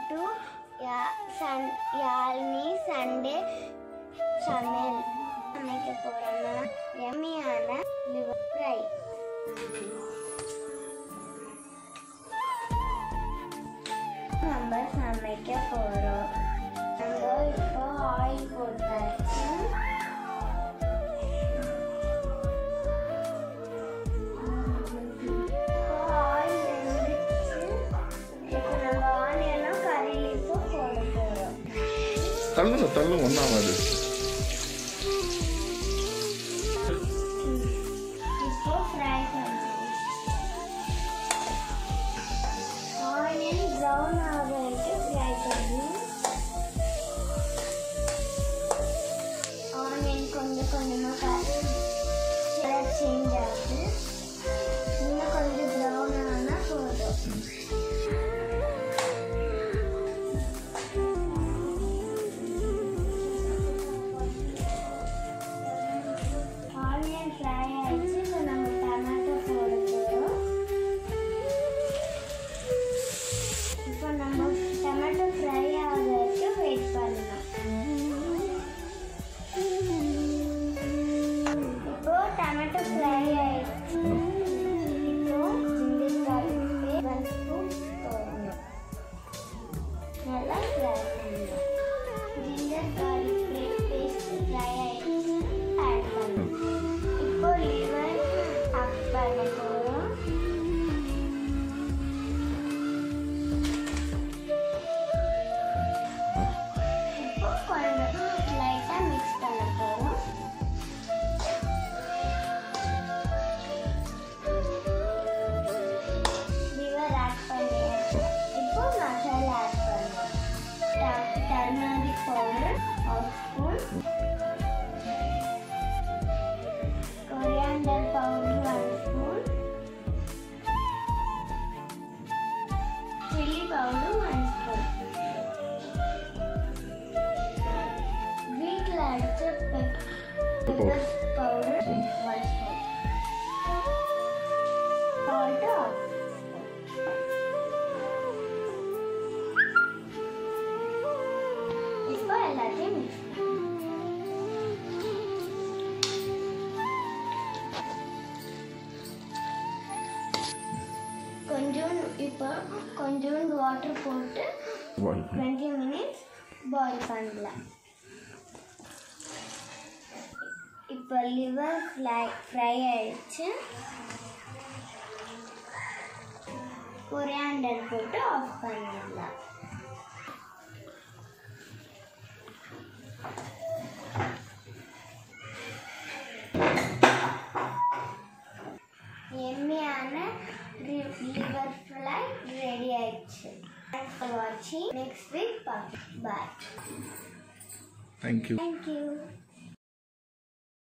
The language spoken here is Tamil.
to Yalini Sunday சமையல். சமைக்க போறோம்னா எம்மியான லிவர் ஃப்ரை. நம்ம சமைக்க போறோம். நம்ம இப்போ ஆயில் போட்டாச்சு. தள்ளு ஒன்றாவது. இப்போ ஃப்ரை பண்ணணும். ஆனியன் ப்ரௌன் ஆக வரைக்கும் ஃப்ரை பண்ணணும். ஆனியன் கொஞ்சமாக கலர் சேஞ்ச் ஆகுது. இன்னும் கொஞ்சம் ப்ரௌன் ஆனால் போதும். टमाटो फ्राई आगे वेट करना. இப்போ टमाटो फ्राई ஆயிடுச்சு. இப்போ जिंजर गार्लिक पेस्ट 1 स्पूன் போடணும். நல்லா ஃப்ரை பண்ணணும். जिंजर गार्लिक पेस्ट फ्ரை ஆயிடுச்சு. ஆட் பண்ணணும். இப்போ லிவர் ஆட் பண்ண போறோம். Turmeric powder 1 spoon, coriander powder 1 spoon, chili powder 1 spoon, வீட்ல அரைச்ச pepper powder 1 spoon, salt எல்லாத்தையும் மிக்ஸ் கொஞ்சோண்டு வாட்டர் போட்டு 20 மினிட்ஸ் பாயில் பண்ணலாம். இப்போ லிவர் ஃப்ரை ஆயிடுச்சு. கொரியாண்டர் போட்டு ஆஃப் பண்ணிடலாம். எம்மியான லிவர் ஃப்ரை ரெடி ஆயிடுச்சு. Thanks for watching. Next week, bye. Thank you. Thank you.